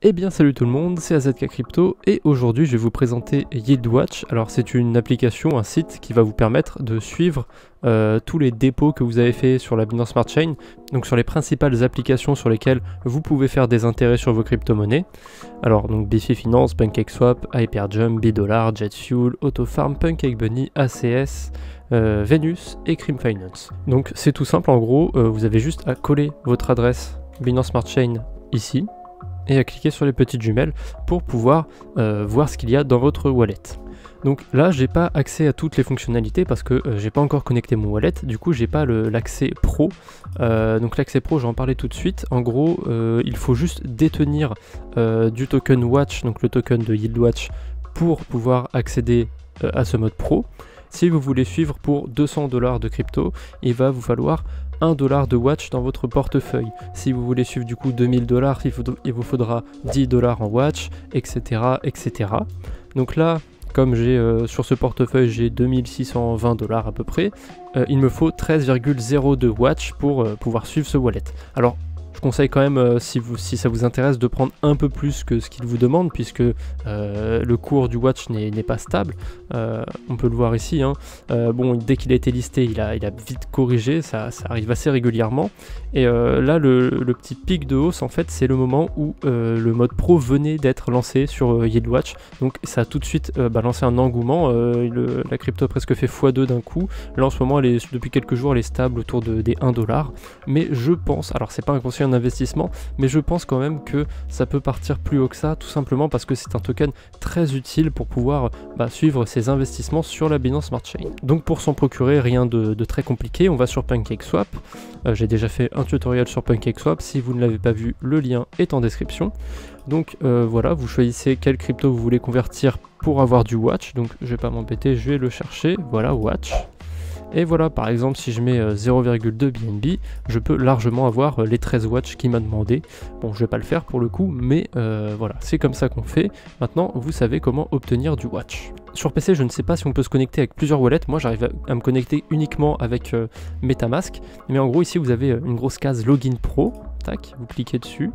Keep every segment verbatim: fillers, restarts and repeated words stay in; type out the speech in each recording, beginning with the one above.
Eh bien salut tout le monde, c'est A Z K Crypto et aujourd'hui je vais vous présenter YieldWatch. Alors c'est une application, un site qui va vous permettre de suivre euh, tous les dépôts que vous avez fait sur la Binance Smart Chain, donc sur les principales applications sur lesquelles vous pouvez faire des intérêts sur vos crypto-monnaies. Alors donc Bifi Finance, PancakeSwap, Hyperjump, Bidollar, JetFuel, AutoFarm, PancakeBunny, A C S, euh, Venus et Cream Finance. Donc c'est tout simple, en gros euh, vous avez juste à coller votre adresse Binance Smart Chain ici et à cliquer sur les petites jumelles pour pouvoir euh, voir ce qu'il y a dans votre wallet. Donc là j'ai pas accès à toutes les fonctionnalités parce que euh, j'ai pas encore connecté mon wallet, du coup j'ai pas l'accès pro. Euh, donc l'accès pro, je vais en parler tout de suite. En gros euh, il faut juste détenir euh, du token Watch, donc le token de YieldWatch, pour pouvoir accéder euh, à ce mode pro. Si vous voulez suivre pour deux cents dollars de crypto, il va vous falloir un dollar de watch dans votre portefeuille. Si vous voulez suivre du coup deux mille dollars, il, il vous faudra dix dollars en watch, et cetera et cetera. Donc là, comme j'ai euh, sur ce portefeuille, j'ai deux mille six cent vingt dollars à peu près, euh, il me faut treize virgule zéro deux watch pour euh, pouvoir suivre ce wallet. Alors, je conseille quand même, euh, si, vous, si ça vous intéresse, de prendre un peu plus que ce qu'il vous demande, puisque euh, le cours du watch n'est pas stable. Euh, on peut le voir ici. Hein. Euh, bon, dès qu'il a été listé, il a, il a vite corrigé, ça, ça arrive assez régulièrement. Et euh, là, le, le petit pic de hausse, en fait, c'est le moment où euh, le mode pro venait d'être lancé sur euh, YieldWatch. Donc, ça a tout de suite euh, bah, lancé un engouement. Euh, le, la crypto a presque fait fois deux d'un coup. Là, en ce moment, elle est, depuis quelques jours, elle est stable autour de, des un dollar. Mais je pense, alors c'est pas un conseil en investissement, mais je pense quand même que ça peut partir plus haut que ça, tout simplement parce que c'est un token très utile pour pouvoir bah, suivre ses investissements sur la Binance Smart Chain. Donc pour s'en procurer, rien de, de très compliqué, on va sur PancakeSwap. Euh, j'ai déjà fait un tutoriel sur PancakeSwap, si vous ne l'avez pas vu, le lien est en description. Donc euh, voilà, vous choisissez quelle crypto vous voulez convertir pour avoir du watch, donc je vais pas m'embêter, je vais le chercher, voilà, watch. Et voilà, par exemple, si je mets euh, zéro virgule deux B N B, je peux largement avoir euh, les treize watch qu'il m'a demandé. Bon, je vais pas le faire pour le coup, mais euh, voilà, c'est comme ça qu'on fait. Maintenant, vous savez comment obtenir du watch. Sur P C, je ne sais pas si on peut se connecter avec plusieurs wallets. Moi, j'arrive à, à me connecter uniquement avec euh, MetaMask. Mais en gros, ici, vous avez une grosse case Login Pro. Tac, vous cliquez dessus.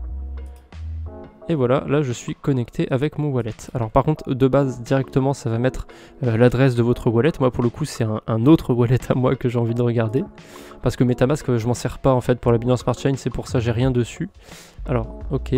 Et voilà, là je suis connecté avec mon wallet. Alors par contre, de base, directement, ça va mettre euh, l'adresse de votre wallet. Moi, pour le coup, c'est un, un autre wallet à moi que j'ai envie de regarder. Parce que MetaMask, je m'en sers pas en fait pour la Binance Smart Chain, c'est pour ça j'ai rien dessus. Alors, ok.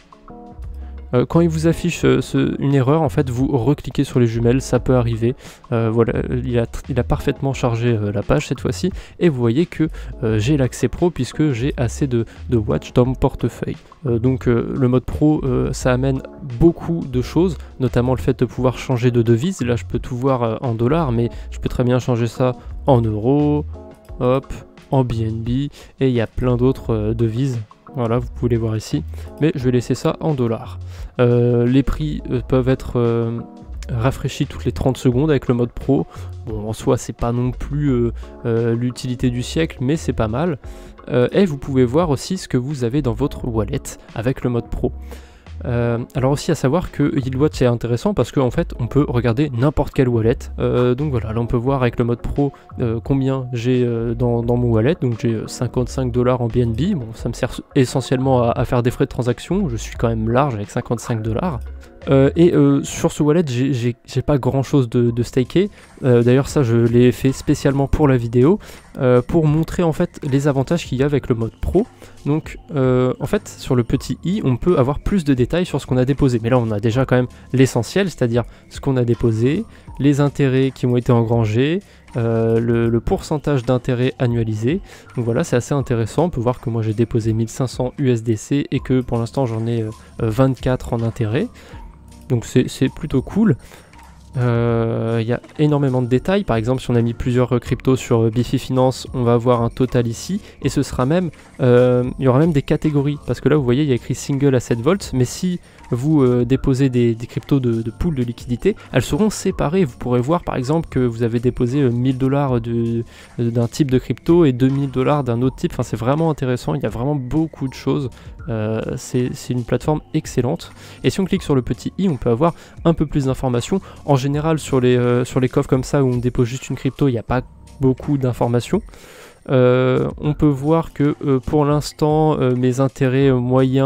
Euh, quand il vous affiche euh, ce, une erreur, en fait, vous recliquez sur les jumelles, ça peut arriver. Euh, voilà, il a, il a parfaitement chargé euh, la page cette fois-ci. Et vous voyez que euh, j'ai l'accès pro puisque j'ai assez de, de watch dans mon portefeuille. Euh, donc euh, le mode pro, euh, ça amène beaucoup de choses, notamment le fait de pouvoir changer de devise. Là, je peux tout voir euh, en dollars, mais je peux très bien changer ça en euros, hop, en B N B, et il y a plein d'autres euh, devises. Voilà, vous pouvez les voir ici, mais je vais laisser ça en dollars. Euh, les prix euh, peuvent être euh, rafraîchis toutes les trente secondes avec le mode pro. Bon, en soi, c'est pas non plus euh, euh, l'utilité du siècle, mais c'est pas mal. Euh, et vous pouvez voir aussi ce que vous avez dans votre wallet avec le mode pro. Euh, alors aussi à savoir que YieldWatch est intéressant parce qu'en fait on peut regarder n'importe quel wallet. Euh, donc voilà, là on peut voir avec le mode pro euh, combien j'ai euh, dans, dans mon wallet. Donc j'ai cinquante-cinq dollars en B N B. Bon, ça me sert essentiellement à, à faire des frais de transaction. Je suis quand même large avec cinquante-cinq dollars. Euh, et euh, sur ce wallet, j'ai pas grand chose de, de staké. Euh, D'ailleurs, ça, je l'ai fait spécialement pour la vidéo, euh, pour montrer en fait les avantages qu'il y a avec le mode pro. Donc, euh, en fait, sur le petit i, on peut avoir plus de détails sur ce qu'on a déposé. Mais là, on a déjà quand même l'essentiel, c'est-à-dire ce qu'on a déposé, les intérêts qui ont été engrangés, euh, le, le pourcentage d'intérêt annualisé. Donc voilà, c'est assez intéressant. On peut voir que moi, j'ai déposé mille cinq cents U S D C et que pour l'instant, j'en ai euh, vingt-quatre en intérêt. Donc c'est plutôt cool. Il euh, y a énormément de détails. Par exemple, si on a mis plusieurs cryptos sur Bifi Finance, on va avoir un total ici. Et ce sera même, euh, il y aura même des catégories. Parce que là, vous voyez, il y a écrit Single Asset Vault. Mais si vous euh, déposez des, des cryptos de, de pool de liquidité, elles seront séparées. Vous pourrez voir, par exemple, que vous avez déposé euh, mille dollars d'un type de crypto et deux mille dollars d'un autre type. Enfin, c'est vraiment intéressant. Il y a vraiment beaucoup de choses. Euh, c'est une plateforme excellente. Et si on clique sur le petit i, on peut avoir un peu plus d'informations. En général, sur les, euh, sur les coffres comme ça où on dépose juste une crypto, il n'y a pas beaucoup d'informations. Euh, on peut voir que euh, pour l'instant, euh, mes intérêts euh, moyens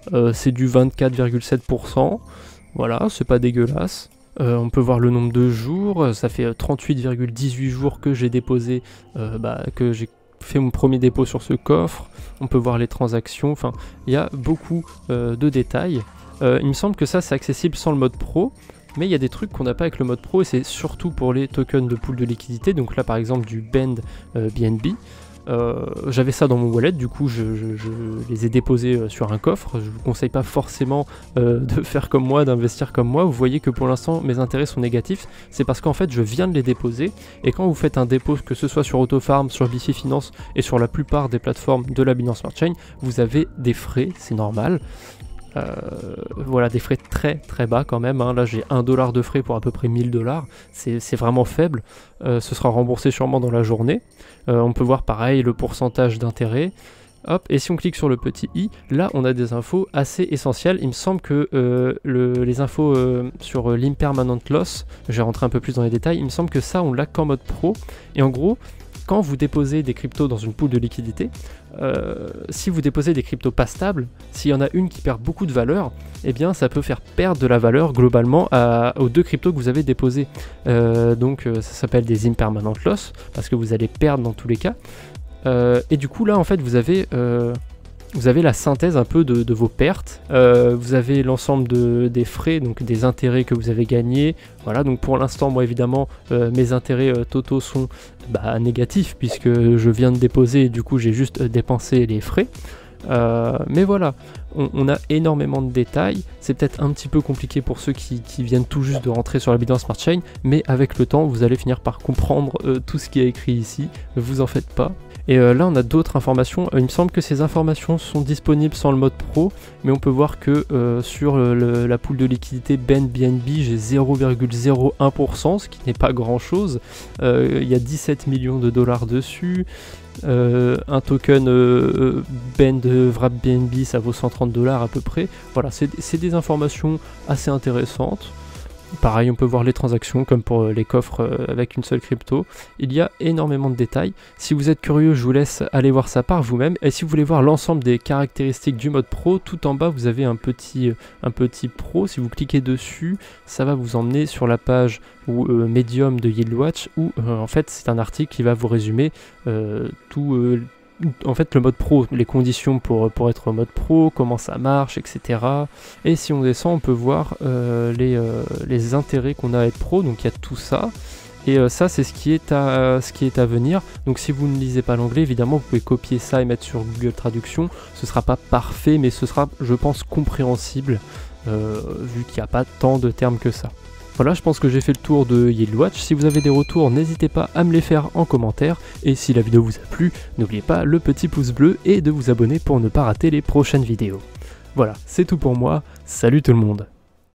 euh, c'est du vingt-quatre virgule sept pour cent, voilà, c'est pas dégueulasse. Euh, on peut voir le nombre de jours, ça fait trente-huit virgule dix-huit jours que j'ai déposé, euh, bah, que j'ai fait mon premier dépôt sur ce coffre. On peut voir les transactions, enfin il y a beaucoup euh, de détails. Euh, il me semble que ça c'est accessible sans le mode pro, mais il y a des trucs qu'on n'a pas avec le mode pro et c'est surtout pour les tokens de pool de liquidité. Donc là par exemple du Bend euh, B N B. Euh, j'avais ça dans mon wallet, du coup je, je, je les ai déposés euh, sur un coffre. Je vous conseille pas forcément euh, de faire comme moi, d'investir comme moi. Vous voyez que pour l'instant mes intérêts sont négatifs, c'est parce qu'en fait je viens de les déposer, et quand vous faites un dépôt, que ce soit sur Autofarm, sur Bifi Finance et sur la plupart des plateformes de la Binance Smart Chain, vous avez des frais, c'est normal. Euh, voilà, des frais très très bas quand même, hein. Là j'ai un dollar de frais pour à peu près mille dollars, c'est vraiment faible. Euh, ce sera remboursé sûrement dans la journée. Euh, on peut voir pareil le pourcentage d'intérêt. Hop, et si on clique sur le petit i, là on a des infos assez essentielles. Il me semble que euh, le, les infos euh, sur euh, l'impermanent loss, je vais rentrer un peu plus dans les détails, il me semble que ça on l'a qu'en mode pro. Et en gros, quand vous déposez des cryptos dans une pool de liquidité, euh, si vous déposez des cryptos pas stables, s'il y en a une qui perd beaucoup de valeur, eh bien ça peut faire perdre de la valeur globalement à, aux deux cryptos que vous avez déposés. Euh, donc euh, ça s'appelle des impermanent loss, parce que vous allez perdre dans tous les cas. Euh, et du coup là en fait vous avez... Euh, Vous avez la synthèse un peu de, de vos pertes, euh, vous avez l'ensemble de, des frais, donc des intérêts que vous avez gagnés. Voilà, donc pour l'instant, moi évidemment, euh, mes intérêts euh, totaux sont bah, négatifs puisque je viens de déposer et du coup j'ai juste dépensé les frais. Euh, mais voilà, on, on a énormément de détails. C'est peut-être un petit peu compliqué pour ceux qui, qui viennent tout juste de rentrer sur la Binance Smart Chain, mais avec le temps, vous allez finir par comprendre euh, tout ce qui est écrit ici. Ne vous en faites pas. Et euh, là on a d'autres informations, euh, il me semble que ces informations sont disponibles sans le mode pro, mais on peut voir que euh, sur le, le, la pool de liquidité Bend B N B j'ai zéro virgule zéro un pour cent, ce qui n'est pas grand chose. Euh, il y a dix-sept millions de dollars dessus, euh, un token euh, Bend Wrap B N B ça vaut cent trente dollars à peu près. Voilà, c'est des informations assez intéressantes. Pareil, on peut voir les transactions comme pour les coffres avec une seule crypto. Il y a énormément de détails. Si vous êtes curieux, je vous laisse aller voir ça par vous-même. Et si vous voulez voir l'ensemble des caractéristiques du mode pro, tout en bas, vous avez un petit, un petit pro. Si vous cliquez dessus, ça va vous emmener sur la page ou, euh, Medium de YieldWatch où euh, en fait c'est un article qui va vous résumer euh, tout... Euh, en fait le mode pro, les conditions pour, pour être mode pro, comment ça marche, et cetera. Et si on descend, on peut voir euh, les, euh, les intérêts qu'on a à être pro, donc il y a tout ça. Et euh, ça c'est ce qui est à ce qui est à venir. Donc si vous ne lisez pas l'anglais, évidemment vous pouvez copier ça et mettre sur Google Traduction. Ce sera pas parfait, mais ce sera, je pense, compréhensible, euh, vu qu'il n'y a pas tant de termes que ça. Voilà, je pense que j'ai fait le tour de YieldWatch. Si vous avez des retours, n'hésitez pas à me les faire en commentaire. Et si la vidéo vous a plu, n'oubliez pas le petit pouce bleu et de vous abonner pour ne pas rater les prochaines vidéos. Voilà, c'est tout pour moi. Salut tout le monde!